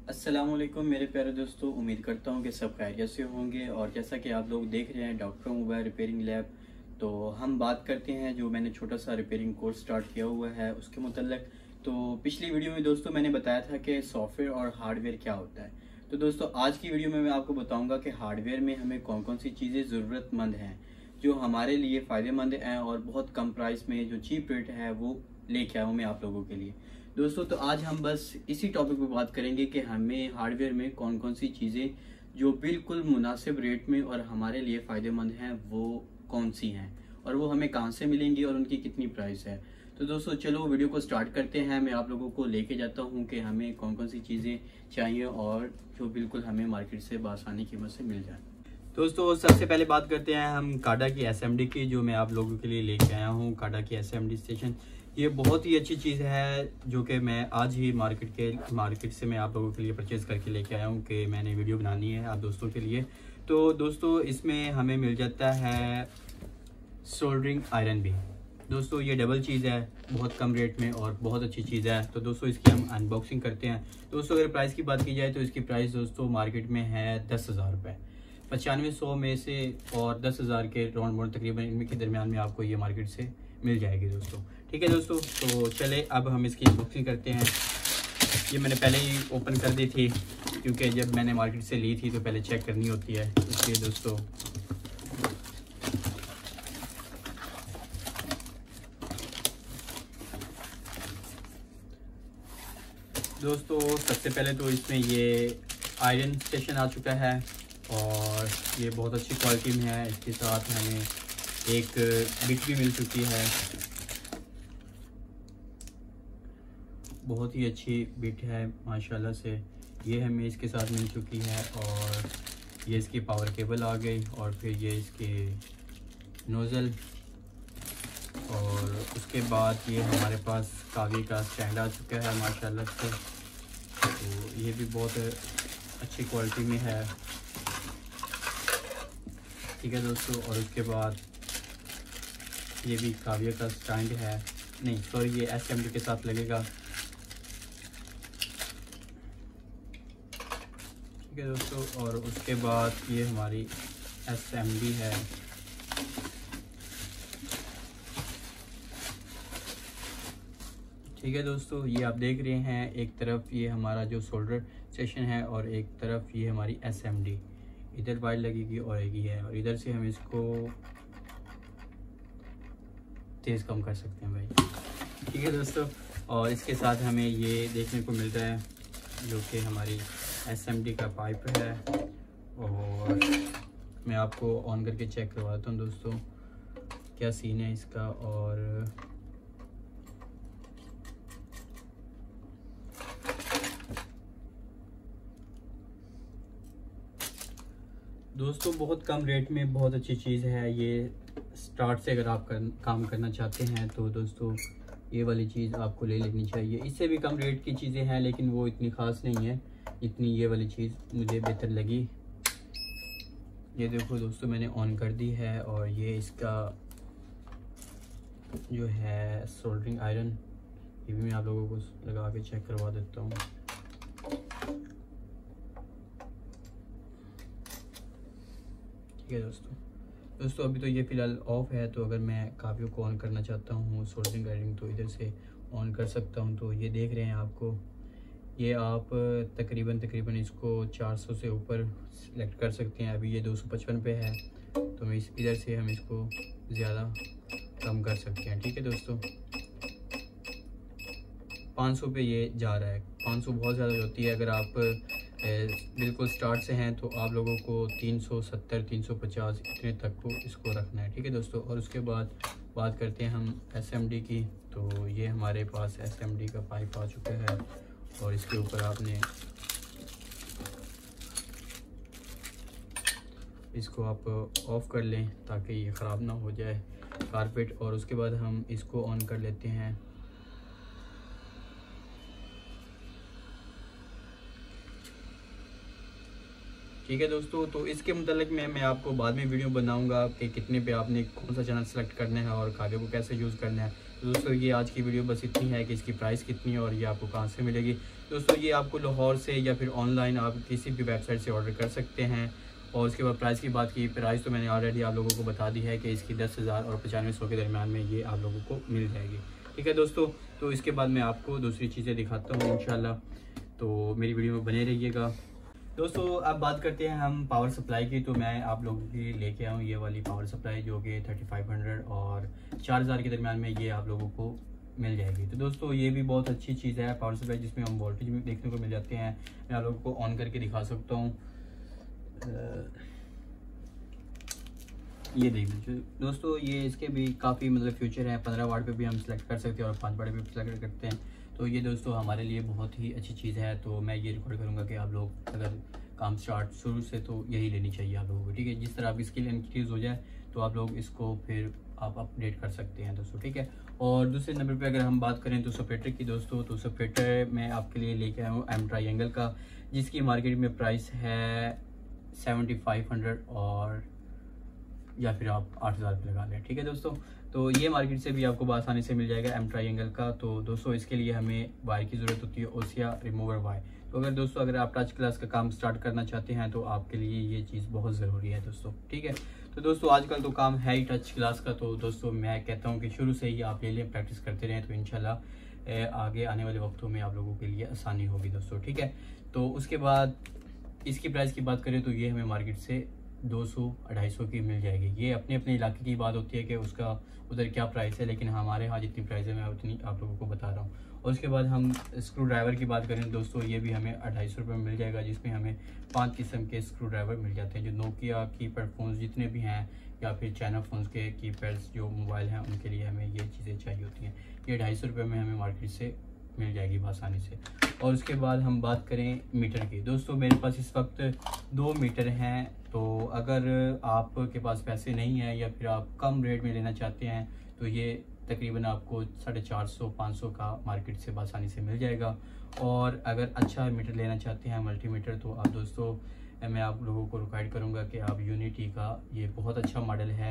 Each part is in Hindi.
अस्सलामुअलैकुम मेरे प्यारे दोस्तों, उम्मीद करता हूँ कि सब खैरियत से होंगे। और जैसा कि आप लोग देख रहे हैं डॉक्टर मोबाइल रिपेयरिंग लैब, तो हम बात करते हैं जो मैंने छोटा सा रिपेयरिंग कोर्स स्टार्ट किया हुआ है उसके मुतल्लिक। तो पिछली वीडियो में दोस्तों मैंने बताया था कि सॉफ्टवेयर और हार्डवेयर क्या होता है। तो दोस्तों आज की वीडियो में मैं आपको बताऊँगा कि हार्डवेयर में हमें कौन कौन सी चीज़ें ज़रूरतमंद हैं जो हमारे लिए फ़ायदेमंद हैं और बहुत कम प्राइस में जो चीप रेट है वो लेके आया हूँ मैं आप लोगों के लिए। दोस्तों तो आज हम बस इसी टॉपिक पे बात करेंगे कि हमें हार्डवेयर में कौन कौन सी चीज़ें जो बिल्कुल मुनासिब रेट में और हमारे लिए फ़ायदेमंद हैं वो कौन सी हैं और वो हमें कहाँ से मिलेंगी और उनकी कितनी प्राइस है। तो दोस्तों चलो वीडियो को स्टार्ट करते हैं। मैं आप लोगों को लेके जाता हूँ कि हमें कौन कौन सी चीज़ें चाहिए और जो बिल्कुल हमें मार्केट से बासानी कीमत से मिल जाए। दोस्तों सबसे पहले बात करते हैं हम काडा की एसएमडी की, जो मैं आप लोगों के लिए लेके आया हूँ। काडा की एसएमडी स्टेशन ये बहुत ही अच्छी चीज़ है जो कि मैं आज ही मार्केट से मैं आप लोगों के लिए परचेज़ करके लेके आया हूँ कि मैंने वीडियो बनानी है आप दोस्तों के लिए। तो दोस्तों इसमें हमें मिल जाता है सोल्डरिंग आयरन भी। दोस्तों ये डबल चीज़ है, बहुत कम रेट में और बहुत अच्छी चीज़ है। तो दोस्तों इसकी हम अनबॉक्सिंग करते हैं। दोस्तों अगर प्राइस की बात की जाए तो इसकी प्राइस दोस्तों मार्केट में है 10,000 रुपये, 9500 में से और 10,000 के राउंड अबाउट तकरीबन इनमें के दरमियान में आपको ये मार्केट से मिल जाएगी दोस्तों। ठीक है दोस्तों, तो चले अब हम इसकी अनबॉक्सिंग करते हैं। ये मैंने पहले ही ओपन कर दी थी क्योंकि जब मैंने मार्केट से ली थी तो पहले चेक करनी होती है, इसलिए दोस्तों सबसे पहले तो इसमें ये आयरन स्टेशन आ चुका है और ये बहुत अच्छी क्वालिटी में है। इसके साथ हमें एक बिट भी मिल चुकी है, बहुत ही अच्छी बिट है माशाल्लाह से। ये हमें इसके साथ मिल चुकी है और ये इसकी पावर केबल आ गई और फिर ये इसके नोज़ल और उसके बाद ये हमारे पास कागज़ का स्टैंड आ चुका है माशाल्लाह से। तो ये भी बहुत अच्छी क्वालिटी में है। ठीक है दोस्तों, और उसके बाद ये भी काव्य का स्टैंड है, नहीं सॉरी ये एसएमडी के साथ लगेगा। ठीक है दोस्तों, और उसके बाद ये हमारी एसएमडी है। ठीक है दोस्तों, ये आप देख रहे हैं एक तरफ ये हमारा जो सोल्डर स्टेशन है और एक तरफ ये हमारी एसएमडी, इधर वायर लगेगी और एक ही है, और इधर से हम इसको तेज़ कम कर सकते हैं भाई। ठीक है दोस्तों, और इसके साथ हमें ये देखने को मिल रहा है जो कि हमारी एसएमडी का पाइप है। और मैं आपको ऑन करके चेक करवाता हूँ दोस्तों क्या सीन है इसका। और दोस्तों बहुत कम रेट में बहुत अच्छी चीज़ है ये। स्टार्ट से अगर आप काम करना चाहते हैं तो दोस्तों ये वाली चीज़ आपको ले लेनी चाहिए। इससे भी कम रेट की चीज़ें हैं लेकिन वो इतनी ख़ास नहीं है इतनी ये वाली चीज़ मुझे बेहतर लगी। ये देखो दोस्तों मैंने ऑन कर दी है और ये इसका जो है सोल्डरिंग आयरन, ये भी मैं आप लोगों को लगा के चेक करवा देता हूँ। ठीक है दोस्तों अभी तो ये फ़िलहाल ऑफ है, तो अगर मैं काव्यों को ऑन करना चाहता हूँ सोल्डरिंग आयरन तो इधर से ऑन कर सकता हूँ। तो ये देख रहे हैं आपको, ये आप तकरीबन इसको 400 से ऊपर सिलेक्ट कर सकते हैं। अभी ये 255 पे है तो मैं इधर से हम इसको ज़्यादा कम कर सकते हैं। ठीक है दोस्तों, 500 पे ये जा रहा है। 500 बहुत ज़्यादा होती है, अगर आप बिल्कुल स्टार्ट से हैं तो आप लोगों को 370 350 इतने तक को इसको रखना है। ठीक है दोस्तों, और उसके बाद बात करते हैं हम एसएमडी की। तो ये हमारे पास एसएमडी का पाइप आ चुका है और इसके ऊपर आपने इसको आप ऑफ़ कर लें ताकि ये ख़राब ना हो जाए कारपेट। और उसके बाद हम इसको ऑन कर लेते हैं। ठीक है दोस्तों, तो इसके मुतालिक मैं आपको बाद में वीडियो बनाऊंगा कि कितने पे आपने कौन सा चैनल सेलेक्ट करना है और काव्य को कैसे यूज़ करना है। तो दोस्तों ये आज की वीडियो बस इतनी है कि इसकी प्राइस कितनी है और ये आपको कहाँ से मिलेगी। दोस्तों ये आपको लाहौर से या फिर ऑनलाइन आप किसी भी वेबसाइट से ऑर्डर कर सकते हैं। और उसके बाद प्राइस की बात की, प्राइस तो मैंने ऑलरेडी आप लोगों को बता दी है कि इसकी 10,000 और 9500 के दरमियान में ये आप लोगों को मिल जाएगी। ठीक है दोस्तों, तो इसके बाद मैं आपको दूसरी चीज़ें दिखाता हूँ इंशाल्लाह, तो मेरी वीडियो में बने रहिएगा। दोस्तों अब बात करते हैं हम पावर सप्लाई की। तो मैं आप लोगों के लिए लेके आया हूँ ये वाली पावर सप्लाई जो कि 3500 और 4000 के दरमियान में ये आप लोगों को मिल जाएगी। तो दोस्तों ये भी बहुत अच्छी चीज़ है पावर सप्लाई, जिसमें हम वोल्टेज भी देखने को मिल जाते हैं। मैं आप लोगों को ऑन करके दिखा सकता हूँ। ये देख लीजिए दोस्तों, ये इसके भी काफ़ी मतलब फ्यूचर है। 15 वाट पे भी हम सेलेक्ट कर सकते हैं और 5 वाट पे भी सेलेक्ट करते हैं। तो ये दोस्तों हमारे लिए बहुत ही अच्छी चीज़ है। तो मैं ये रिकॉर्ड करूँगा कि आप लोग अगर काम स्टार्ट शुरू से तो यही लेनी चाहिए आप लोगों को। ठीक है, जिस तरह आपकी स्किल इंक्रीज़ हो जाए तो आप लोग इसको फिर आप अपडेट कर सकते हैं दोस्तों। ठीक है, और दूसरे नंबर पे अगर हम बात करें तो सपरेटर की दोस्तों, तो सपरेटर मैं आपके लिए लेके आया हूँ एम ट्रायंगल का, जिसकी मार्केट में प्राइस है 7500 और या फिर आप 8000 रुपये लगा लें। ठीक है दोस्तों, तो ये मार्केट से भी आपको आसानी से मिल जाएगा एम ट्रायंगल का। तो दोस्तों इसके लिए हमें वायर की ज़रूरत होती है, ओसिया रिमूवर वायर। तो अगर दोस्तों अगर आप टच क्लास का काम स्टार्ट करना चाहते हैं तो आपके लिए ये चीज़ बहुत ज़रूरी है दोस्तों। ठीक है, तो दोस्तों आजकल तो काम है ही टच क्लास का। तो दोस्तों मैं कहता हूँ कि शुरू से ही आप ले लें, प्रैक्टिस करते रहें, तो इंशाल्लाह आगे आने वाले वक्तों में आप लोगों के लिए आसानी होगी दोस्तों। ठीक है, तो उसके बाद इसकी प्राइस की बात करें तो ये हमें मार्केट से 200-250 की मिल जाएगी। ये अपने अपने इलाके की बात होती है कि उसका उधर क्या प्राइस है, लेकिन हमारे यहाँ जितनी प्राइस है मैं उतनी आप लोगों को बता रहा हूँ। और उसके बाद हम स्क्रू ड्राइवर की बाद करें दोस्तों, ये भी हमें 250 रुपये में मिल जाएगा, जिसमें हमें 5 किस्म के स्क्रू ड्राइवर मिल जाते हैं। जो नोकिया कीपैड फ़ोन्स जितने भी हैं या फिर चाइना फ़ोन्स के कीपैड्स जो मोबाइल हैं उनके लिए हमें ये चीज़ें चाहिए होती हैं। ये 250 रुपये में हमें मार्केट से मिल जाएगी आसानी से। और उसके बाद हम बात करें मीटर की दोस्तों, मेरे पास इस वक्त 2 मीटर हैं। तो अगर आपके पास पैसे नहीं हैं या फिर आप कम रेट में लेना चाहते हैं तो ये तकरीबन आपको 450-500 का मार्केट से आसानी से मिल जाएगा। और अगर अच्छा मीटर लेना चाहते हैं मल्टीमीटर, तो आप दोस्तों मैं आप लोगों को रिकमेंड करूँगा कि आप यूनिटी का ये बहुत अच्छा मॉडल है,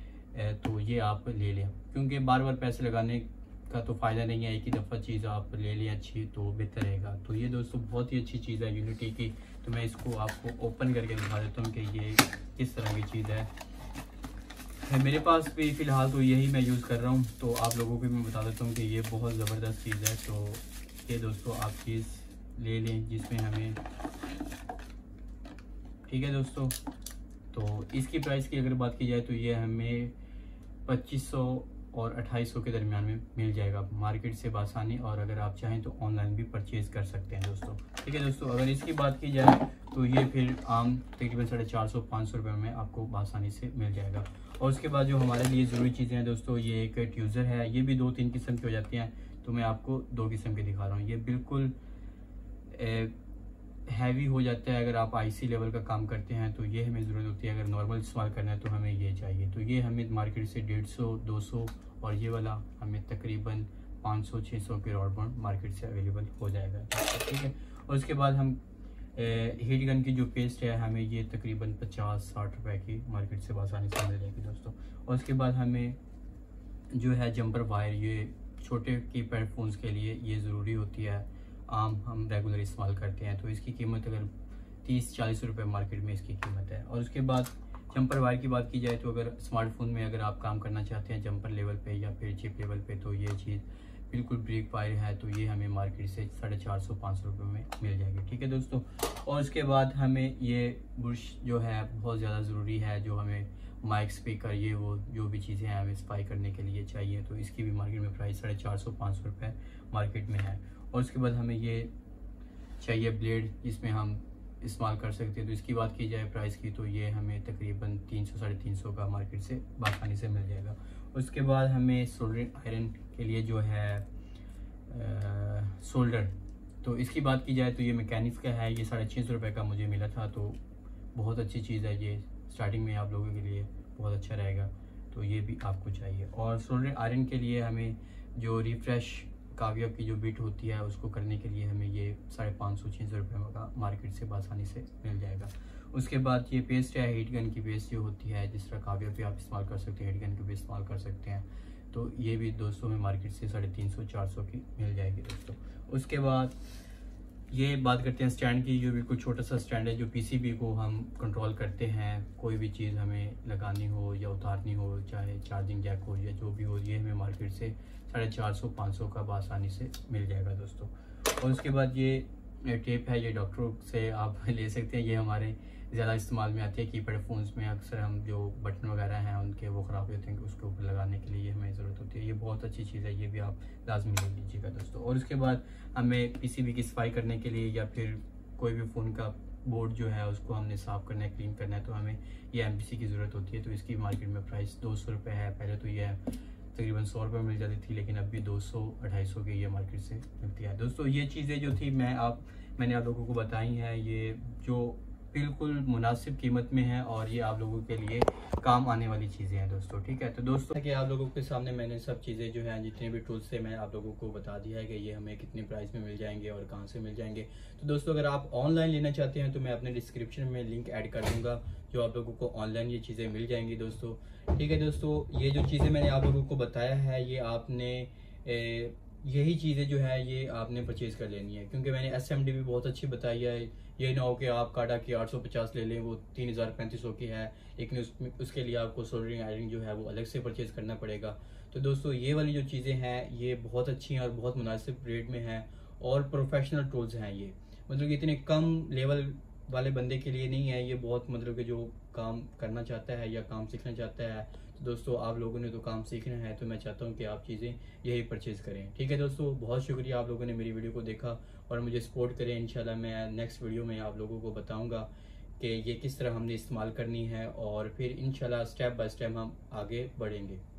तो ये आप ले लें, क्योंकि बार बार पैसे लगाने का तो फ़ायदा नहीं है। एक ही दफ़ा चीज़ आप ले लें अच्छी तो बेहतर रहेगा। तो ये दोस्तों बहुत ही अच्छी चीज़ है यूनिटी की। तो मैं इसको आपको ओपन करके दिखा देता हूँ कि ये किस तरह की चीज़ है। मेरे पास भी फ़िलहाल तो यही मैं यूज़ कर रहा हूँ, तो आप लोगों को भी मैं बता देता हूँ कि ये बहुत ज़बरदस्त चीज़ है। तो ये दोस्तों आप चीज़ ले लें जिसमें हमें, ठीक है दोस्तों, तो इसकी प्राइस की अगर बात की जाए तो ये हमें 2500 और 2800 के दरमियान में मिल जाएगा मार्केट से आसानी। और अगर आप चाहें तो ऑनलाइन भी परचेज़ कर सकते हैं दोस्तों। ठीक है दोस्तों, अगर इसकी बात की जाए तो ये फिर आम तकरीबन 450-500 रुपये में आपको आसानी से मिल जाएगा। और उसके बाद जो हमारे लिए ज़रूरी चीज़ें हैं दोस्तों, ये एक ट्यूज़र है। ये भी 2-3 किस्म की हो जाती हैं, तो मैं आपको 2 किस्म के दिखा रहा हूँ। ये बिल्कुल हैवी हो जाता है अगर आप आईसी लेवल का काम करते हैं तो ये हमें ज़रूरत होती है। अगर नॉर्मल इस्तेमाल करना है तो हमें ये चाहिए। तो ये हमें मार्केट से 150-200 और ये वाला हमें तकरीबन 500-600 के रॉड बॉन्ड मार्केट से अवेलेबल हो जाएगा। ठीक है, और उसके बाद हम हीट गन की जो पेस्ट है हमें ये तकरीबन 50-60 रुपये की मार्केट से आसानी से मिल जाएगी दोस्तों। और उसके बाद हमें जो है जंपर वायर, ये छोटे कीपैड फ़ोन्स के लिए ये ज़रूरी होती है, आम हम रेगुलर इस्तेमाल करते हैं। तो इसकी कीमत अगर 30-40 रुपये मार्केट में इसकी कीमत है। और उसके बाद जंपर वायर की बात की जाए तो अगर स्मार्टफोन में अगर आप काम करना चाहते हैं जंपर लेवल पे या फिर चिप लेवल पे, तो ये चीज़ बिल्कुल ब्रेक वायर है। तो ये हमें मार्केट से 450-500 रुपये में मिल जाएगी। ठीक है दोस्तों, और उसके बाद हमें ये बुश जो है बहुत ज़्यादा ज़रूरी है, जो हमें माइक स्पीकर ये वो जो भी चीज़ें हैं हमें स्पाई करने के लिए चाहिए। तो इसकी भी मार्केट में प्राइस 450-500 रुपये मार्केट में है। और उसके बाद हमें ये चाहिए ब्लेड जिसमें हम इस्तेमाल कर सकते हैं। तो इसकी बात की जाए प्राइस की तो ये हमें तकरीबन 300-350 का मार्केट से आसानी से मिल जाएगा। उसके बाद हमें सोल्डरिंग आयरन के लिए जो है सोल्डर, तो इसकी बात की जाए तो ये मैकेनिक्स का है। ये 650 रुपये का मुझे मिला था, तो बहुत अच्छी चीज़ है ये, स्टार्टिंग में आप लोगों के लिए बहुत अच्छा रहेगा। तो ये भी आपको चाहिए। और सोल्डरिंग आयरन के लिए हमें जो रिफ्रेश काव्य की जो बिट होती है उसको करने के लिए हमें ये 550-600 रुपये का मार्केट से आसानी से मिल जाएगा। उसके बाद ये पेस्ट है हीट गन की पेस्ट जो होती है, जिस तरह काव्य पे आप इस्तेमाल कर सकते हैं, हीट गन की भी इस्तेमाल कर सकते हैं। तो ये भी दोस्तों में मार्केट से 350-400 की मिल जाएगी दोस्तों। उसके बाद ये बात करते हैं स्टैंड की, जो बिल्कुल छोटा सा स्टैंड है जो पीसीबी को हम कंट्रोल करते हैं। कोई भी चीज़ हमें लगानी हो या उतारनी हो, चाहे चार्जिंग जैक हो या जो भी हो, ये हमें मार्केट से 450-500 का आसानी से मिल जाएगा दोस्तों। और उसके बाद ये टेप है, ये डॉक्टरों से आप ले सकते हैं। ये हमारे ज़्यादा इस्तेमाल में आती है कीपैड फ़ोन्स में। अक्सर हम जो बटन वगैरह हैं उनके वो ख़राब होते हैं, उसके ऊपर लगाने के लिए हमें ज़रूरत होती है। ये बहुत अच्छी चीज़ है, ये भी आप लाजमी ले लीजिएगा दोस्तों। और उसके बाद हमें पीसीबी की सफाई करने के लिए या फिर कोई भी फ़ोन का बोर्ड जो है उसको हमने साफ़ करना है, क्लीन करना है, तो हमें ये एमपीसी की ज़रूरत होती है। तो इसकी मार्केट में प्राइस 200 रुपये है। पहले तो ये तकरीबन 100 रुपये मिल जाती थी, लेकिन अभी 200-250 की ये मार्केट से मिलती है दोस्तों। ये चीज़ें जो थी मैंने आप लोगों को बताई हैं, ये जो बिल्कुल मुनासिब कीमत में है और ये आप लोगों के लिए काम आने वाली चीज़ें हैं दोस्तों। ठीक है, तो दोस्तों कि आप लोगों के सामने मैंने सब चीज़ें जो हैं, जितने भी टूल्स थे, मैं आप लोगों को बता दिया है कि ये हमें कितने प्राइस में मिल जाएंगे और कहाँ से मिल जाएंगे। तो दोस्तों अगर आप ऑनलाइन लेना चाहते हैं तो मैं अपने डिस्क्रिप्शन में लिंक ऐड कर दूँगा, जो आप लोगों को ऑनलाइन ये चीज़ें मिल जाएंगी दोस्तों। ठीक है दोस्तों, ये जो चीज़ें मैंने आप लोगों को बताया है, ये आपने यही चीज़ें जो है ये आपने परचेज़ कर लेनी है, क्योंकि मैंने SMD भी बहुत अच्छी बताई है। ये ना हो कि आप काटा की 850 ले लें, वो 3000-3500 की है, लेकिन उसके लिए आपको सोल्डरिंग आयरन जो है वो अलग से परचेज़ करना पड़ेगा। तो दोस्तों ये वाली जो चीज़ें हैं ये बहुत अच्छी हैं और बहुत मुनासिब रेट में हैं और प्रोफेशनल टूल्स हैं। ये मतलब कि इतने कम लेवल वाले बंदे के लिए नहीं है, ये बहुत मतलब कि जो काम करना चाहता है या काम सीखना चाहता है। तो दोस्तों आप लोगों ने तो काम सीखना है, तो मैं चाहता हूँ कि आप चीज़ें यही परचेज़ करें। ठीक है दोस्तों, बहुत शुक्रिया आप लोगों ने मेरी वीडियो को देखा और मुझे सपोर्ट करें। इंशाल्लाह मैं नेक्स्ट वीडियो में आप लोगों को बताऊँगा कि ये किस तरह हमने इस्तेमाल करनी है और फिर इंशाल्लाह स्टेप बाय स्टेप हम आगे बढ़ेंगे।